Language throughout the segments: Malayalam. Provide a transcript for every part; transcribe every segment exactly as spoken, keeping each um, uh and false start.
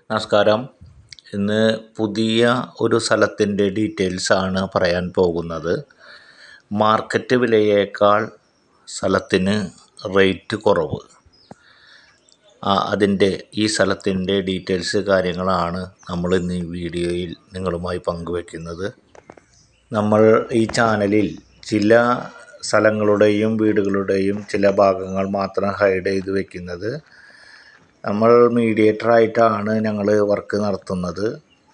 നമസ്കാരം. ഇന്ന് പുതിയ ഒരു സ്ഥലത്തിൻ്റെ ഡീറ്റെയിൽസാണ് പറയാൻ പോകുന്നത്. മാർക്കറ്റ് വിലയേക്കാൾ സ്ഥലത്തിന് റേറ്റ് കുറവ്. അതിൻ്റെ ഈ സ്ഥലത്തിൻ്റെ ഡീറ്റെയിൽസ് കാര്യങ്ങളാണ് നമ്മൾ ഇന്ന് ഈ വീഡിയോയിൽ നിങ്ങളുമായി പങ്കുവയ്ക്കുന്നത്. നമ്മൾ ഈ ചാനലിൽ ചില സ്ഥലങ്ങളുടെയും വീടുകളുടെയും ചില ഭാഗങ്ങൾ മാത്രം ഹൈഡ് ചെയ്ത് വയ്ക്കുന്നത്. നമ്മൾ മീഡിയേറ്ററായിട്ടാണ് ഞങ്ങൾ വർക്ക് നടത്തുന്നത്.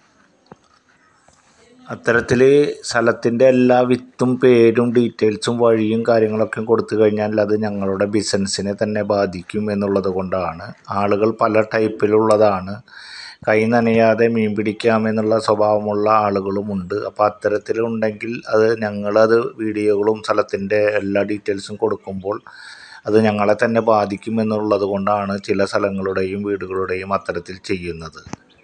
അത്തരത്തിൽ സ്ഥലത്തിൻ്റെ എല്ലാ വിത്തും പേരും ഡീറ്റെയിൽസും വഴിയും കാര്യങ്ങളൊക്കെ കൊടുത്തു കഴിഞ്ഞാൽ അത് ഞങ്ങളുടെ ബിസിനസ്സിനെ തന്നെ ബാധിക്കും എന്നുള്ളത് കൊണ്ടാണ്. ആളുകൾ പല ടൈപ്പിലുള്ളതാണ്. കൈ നനയാതെ മീൻ പിടിക്കാമെന്നുള്ള സ്വഭാവമുള്ള ആളുകളുമുണ്ട്. അപ്പോൾ അത്തരത്തിലുണ്ടെങ്കിൽ അത് ഞങ്ങളത് വീഡിയോകളും സ്ഥലത്തിൻ്റെ എല്ലാ ഡീറ്റെയിൽസും കൊടുക്കുമ്പോൾ അത് ഞങ്ങളെ തന്നെ ബാധിക്കുമെന്നുള്ളത് കൊണ്ടാണ് ചില സ്ഥലങ്ങളുടെയും വീടുകളുടെയും അത്തരത്തിൽ ചെയ്യുന്നത്.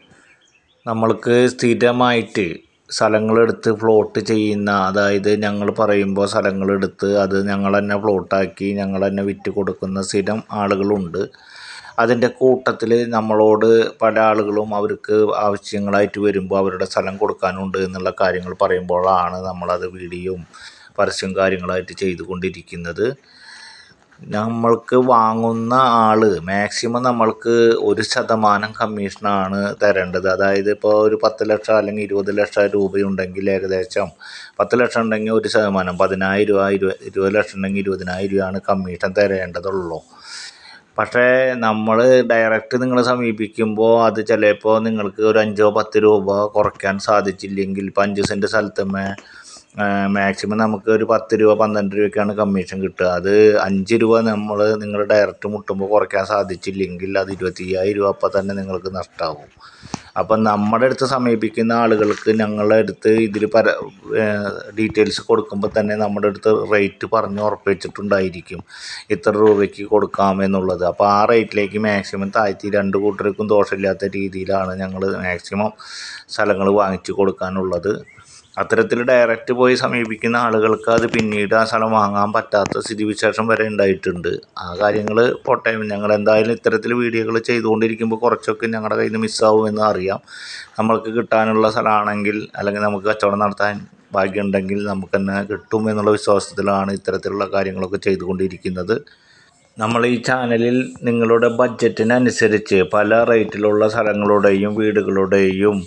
നമ്മൾക്ക് സ്ഥിരമായിട്ട് സ്ഥലങ്ങളെടുത്ത് ഫ്ലോട്ട് ചെയ്യുന്ന, അതായത് ഞങ്ങൾ പറയുമ്പോൾ സ്ഥലങ്ങളെടുത്ത് അത് ഞങ്ങൾ തന്നെ ഫ്ലോട്ടാക്കി ഞങ്ങൾ തന്നെ വിറ്റ് കൊടുക്കുന്ന സ്ഥിരം ആളുകളുണ്ട്. അതിൻ്റെ കൂട്ടത്തിൽ നമ്മളോട് പല ആളുകളും അവർക്ക് ആവശ്യങ്ങളായിട്ട് വരുമ്പോൾ അവരുടെ സ്ഥലം കൊടുക്കാനുണ്ട് എന്നുള്ള കാര്യങ്ങൾ പറയുമ്പോഴാണ് നമ്മളത് വീഡിയോയും പരസ്യവും കാര്യങ്ങളായിട്ട് ചെയ്തുകൊണ്ടിരിക്കുന്നത്. നമ്മൾക്ക് വാങ്ങുന്ന ആൾ മാക്സിമം നമ്മൾക്ക് ഒരു ശതമാനം കമ്മീഷനാണ് തരേണ്ടത്. അതായത് ഇപ്പോൾ ഒരു പത്ത് ലക്ഷം അല്ലെങ്കിൽ ഇരുപത് ലക്ഷം രൂപയുണ്ടെങ്കിൽ ഏകദേശം പത്ത് ലക്ഷം ഉണ്ടെങ്കിൽ ഒരു ശതമാനം പതിനായിരം രൂപ, ഇരുപത് ഇരുപത് ലക്ഷം ഉണ്ടെങ്കിൽ ഇരുപതിനായിരം രൂപയാണ് കമ്മീഷൻ തരേണ്ടതുള്ളൂ. പക്ഷേ നമ്മൾ ഡയറക്റ്റ് നിങ്ങളെ സമീപിക്കുമ്പോൾ അത് ചിലപ്പോൾ നിങ്ങൾക്ക് ഒരു അഞ്ചോ പത്ത് രൂപ കുറയ്ക്കാൻ സാധിച്ചില്ലെങ്കിൽ, ഇപ്പം അഞ്ച് സെൻറ്റ് സ്ഥലത്തുമ്മേ മാക്സിമം നമുക്ക് ഒരു പത്ത് രൂപ പന്ത്രണ്ട് രൂപയ്ക്കാണ് കമ്മീഷൻ കിട്ടുക. അത് അഞ്ച് രൂപ നമ്മൾ നിങ്ങൾ ഡയറക്റ്റ് മുട്ടുമ്പോൾ കുറയ്ക്കാൻ സാധിച്ചില്ലെങ്കിൽ അത് ഇരുപത്തയ്യായിരം രൂപ അപ്പം തന്നെ നിങ്ങൾക്ക് നഷ്ടമാവും. അപ്പം നമ്മുടെ അടുത്ത് സമീപിക്കുന്ന ആളുകൾക്ക് ഞങ്ങളുടെ അടുത്ത് ഇതിൽ പല ഡീറ്റെയിൽസ് കൊടുക്കുമ്പോൾ തന്നെ നമ്മുടെ അടുത്ത് റേറ്റ് പറഞ്ഞ് ഉറപ്പിച്ചിട്ടുണ്ടായിരിക്കും ഇത്ര രൂപയ്ക്ക് കൊടുക്കാമെന്നുള്ളത്. അപ്പോൾ ആ റേറ്റിലേക്ക് മാക്സിമം താഴ്ത്തി രണ്ട് കൂട്ടർക്കും ദോഷമില്ലാത്ത രീതിയിലാണ് ഞങ്ങൾ മാക്സിമം സ്ഥലങ്ങൾ വാങ്ങിച്ചു കൊടുക്കാനുള്ളത്. അത്തരത്തിൽ ഡയറക്റ്റ് പോയി സമീപിക്കുന്ന ആളുകൾക്ക് അത് പിന്നീട് ആ സ്ഥലം വാങ്ങാൻ പറ്റാത്ത സ്ഥിതിവിശേഷം വരെ ഉണ്ടായിട്ടുണ്ട്. ആ കാര്യങ്ങൾ പോട്ടെ, ഞങ്ങൾ എന്തായാലും ഇത്തരത്തിൽ വീഡിയോകൾ ചെയ്തുകൊണ്ടിരിക്കുമ്പോൾ കുറച്ചൊക്കെ ഞങ്ങളുടെ കയ്യിൽ നിന്ന് മിസ്സാവുമെന്ന് അറിയാം. നമ്മൾക്ക് കിട്ടാനുള്ള സ്ഥലമാണെങ്കിൽ അല്ലെങ്കിൽ നമുക്ക് കച്ചവടം നടത്താൻ ഭാഗ്യമുണ്ടെങ്കിൽ നമുക്ക് തന്നെ കിട്ടും എന്നുള്ള വിശ്വാസത്തിലാണ് ഇത്തരത്തിലുള്ള കാര്യങ്ങളൊക്കെ ചെയ്തുകൊണ്ടിരിക്കുന്നത്. നമ്മൾ ഈ ചാനലിൽ നിങ്ങളുടെ ബഡ്ജറ്റിനനുസരിച്ച് പല റേറ്റിലുള്ള സ്ഥലങ്ങളുടെയും വീടുകളുടെയും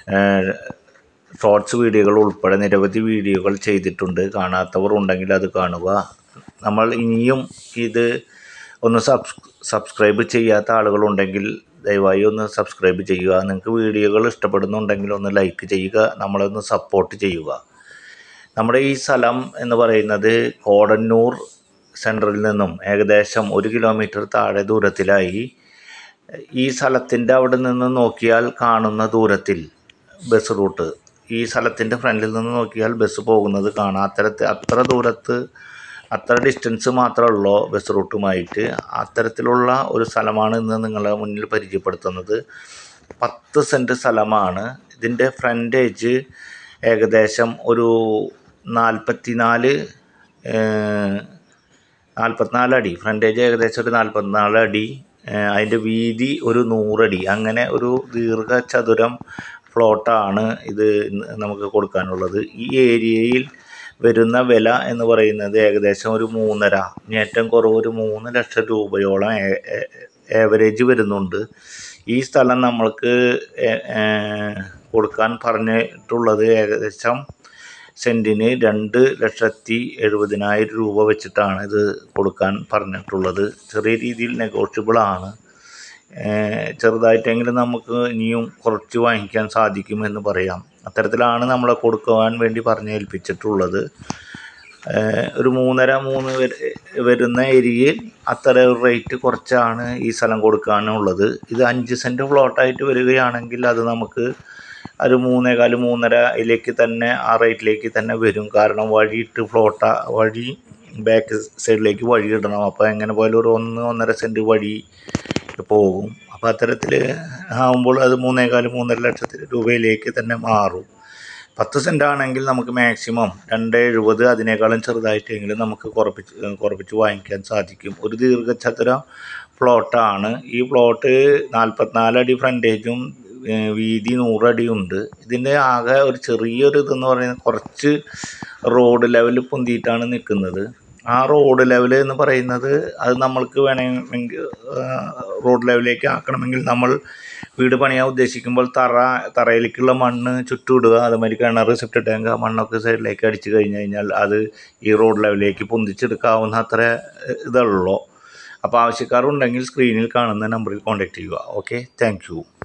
ഷോർട്സ് വീഡിയോകൾ ഉൾപ്പെടെ നിരവധി വീഡിയോകൾ ചെയ്തിട്ടുണ്ട്. കാണാത്തവർ ഉണ്ടെങ്കിൽ അത് കാണുക. നമ്മൾ ഇനിയും ഇത് ഒന്ന് സബ്സ് സബ്സ്ക്രൈബ് ചെയ്യാത്ത ആളുകളുണ്ടെങ്കിൽ ദയവായി ഒന്ന് സബ്സ്ക്രൈബ് ചെയ്യുക. നിങ്ങൾക്ക് വീഡിയോകൾ ഇഷ്ടപ്പെടുന്നുണ്ടെങ്കിൽ ഒന്ന് ലൈക്ക് ചെയ്യുക, നമ്മളെ ഒന്ന് സപ്പോർട്ട് ചെയ്യുക. നമ്മുടെ ഈ സ്ഥലം എന്ന് പറയുന്നത് കോടന്നൂർ സെൻറ്ററിൽ നിന്നും ഏകദേശം ഒരു കിലോമീറ്റർ താഴെ ദൂരത്തിലായി. ഈ സ്ഥലത്തിൻ്റെ അവിടെ നിന്ന് നോക്കിയാൽ കാണുന്ന ദൂരത്തിൽ ബസ് റൂട്ട്, ഈ സ്ഥലത്തിൻ്റെ ഫ്രണ്ടിൽ നിന്ന് നോക്കിയാൽ ബസ് പോകുന്നത് കാണാം. അത്തരത്തിൽ അത്ര ദൂരത്ത് അത്ര ഡിസ്റ്റൻസ് മാത്രമുള്ളൂ ബസ് റൂട്ടുമായിട്ട്. അത്തരത്തിലുള്ള ഒരു സ്ഥലമാണ് ഇന്ന് നിങ്ങളെ മുന്നിൽ പരിചയപ്പെടുത്തുന്നത്. പത്ത് സെൻറ്റ് സ്ഥലമാണ്. ഇതിൻ്റെ ഫ്രണ്ടേജ് ഏകദേശം ഒരു നാൽപ്പത്തി നാല് നാൽപ്പത്തിനാല് അടി ഫ്രണ്ടേജ് ഏകദേശം ഒരു നാൽപ്പത്തിനാല് അടി. അതിൻ്റെ വീതി ഒരു നൂറടി. അങ്ങനെ ഒരു ദീർഘചതുരം പ്ലോട്ടാണ് ഇത് നമുക്ക് കൊടുക്കാനുള്ളത്. ഈ ഏരിയയിൽ വരുന്ന വില എന്ന് പറയുന്നത് ഏകദേശം ഒരു മൂന്നര, ഏറ്റവും കുറവ് ഒരു മൂന്ന് ലക്ഷം രൂപയോളം ഏവറേജ് വരുന്നുണ്ട്. ഈ സ്ഥലം നമ്മൾക്ക് കൊടുക്കാൻ പറഞ്ഞിട്ടുള്ളത് ഏകദേശം സെൻറ്റിന് രണ്ട് ലക്ഷത്തി എഴുപതിനായിരം രൂപ വെച്ചിട്ടാണ് ഇത് കൊടുക്കാൻ പറഞ്ഞിട്ടുള്ളത്. ചെറിയ രീതിയിൽ നെഗോഷ്യബിളാണ്. ചെറുതായിട്ടെങ്കിലും നമുക്ക് ഇനിയും കുറച്ച് വാങ്ങിക്കാൻ സാധിക്കുമെന്ന് പറയാം. അത്തരത്തിലാണ് നമ്മളെ കൊടുക്കുവാൻ വേണ്ടി പറഞ്ഞേൽപ്പിച്ചിട്ടുള്ളത്. ഒരു മൂന്നര മൂന്ന് വരുന്ന ഏരിയയിൽ അത്ര റേറ്റ് കുറച്ചാണ് ഈ സ്ഥലം കൊടുക്കാനുള്ളത്. ഇത് അഞ്ച് സെൻറ്റ് ഫ്ലോട്ടായിട്ട് വരികയാണെങ്കിൽ അത് നമുക്ക് ഒരു മൂന്നേകാല് മൂന്നരയിലേക്ക് തന്നെ ആ റേറ്റിലേക്ക് തന്നെ വരും. കാരണം വഴിയിട്ട് ഫ്ലോട്ട വഴി ബാക്ക് സൈഡിലേക്ക് വഴി ഇടണം. അപ്പോൾ എങ്ങനെ പോയാലും ഒരു ഒന്ന് ഒന്നര സെൻറ്റ് വഴി പോകും. അപ്പോൾ അത്തരത്തിൽ ആകുമ്പോൾ അത് മൂന്നേകാല് മൂന്നര ലക്ഷത്തി രൂപയിലേക്ക് തന്നെ മാറും. പത്ത് സെൻറ്റ് ആണെങ്കിൽ നമുക്ക് മാക്സിമം രണ്ട് എഴുപത് അതിനേക്കാളും ചെറുതായിട്ടെങ്കിലും നമുക്ക് കുറപ്പിച്ച് കുറപ്പിച്ച് വാങ്ങിക്കാൻ സാധിക്കും. ഒരു ദീർഘചതുര പ്ലോട്ടാണ്. ഈ പ്ലോട്ട് നാൽപ്പത്തിനാല് അടി ഫ്രണ്ടേജും വീതി നൂറടിയുണ്ട്. ഇതിൻ്റെ ആകെ ഒരു ചെറിയൊരു ഇതെന്ന് പറയുന്നത് കുറച്ച് റോഡ് ലെവൽ പൊന്തിയിട്ടാണ് നിൽക്കുന്നത്. ആ റോഡ് ലെവൽ എന്ന് പറയുന്നത് അത് നമ്മൾക്ക് വേണമെങ്കിൽ റോഡ് ലെവലിലേക്ക് ആക്കണമെങ്കിൽ നമ്മൾ വീട് പണിയാൻ ഉദ്ദേശിക്കുമ്പോൾ തറ തറയിലേക്കുള്ള മണ്ണ് ചുറ്റും ഇടുക, അതുമാതിരി കിണർ സെപ്റ്റ് ടാങ്ക് ആ മണ്ണൊക്കെ സൈഡിലേക്ക് അടിച്ച് കഴിഞ്ഞ് കഴിഞ്ഞാൽ അത് ഈ റോഡ് ലെവലിലേക്ക് പൊന്തിച്ചെടുക്കാവുന്ന അത്ര ഇതുള്ളൂ. അപ്പോൾ ആവശ്യക്കാരുണ്ടെങ്കിൽ സ്ക്രീനിൽ കാണുന്ന നമ്പറിൽ കോൺടാക്റ്റ് ചെയ്യുക. Okay, thank U.